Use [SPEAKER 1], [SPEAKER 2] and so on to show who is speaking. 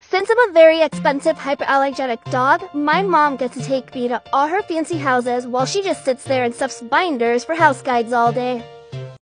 [SPEAKER 1] Since I'm a very expensive hypoallergenic dog, my mom gets to take me to all her fancy houses while she just sits there and stuffs binders for house guides all day.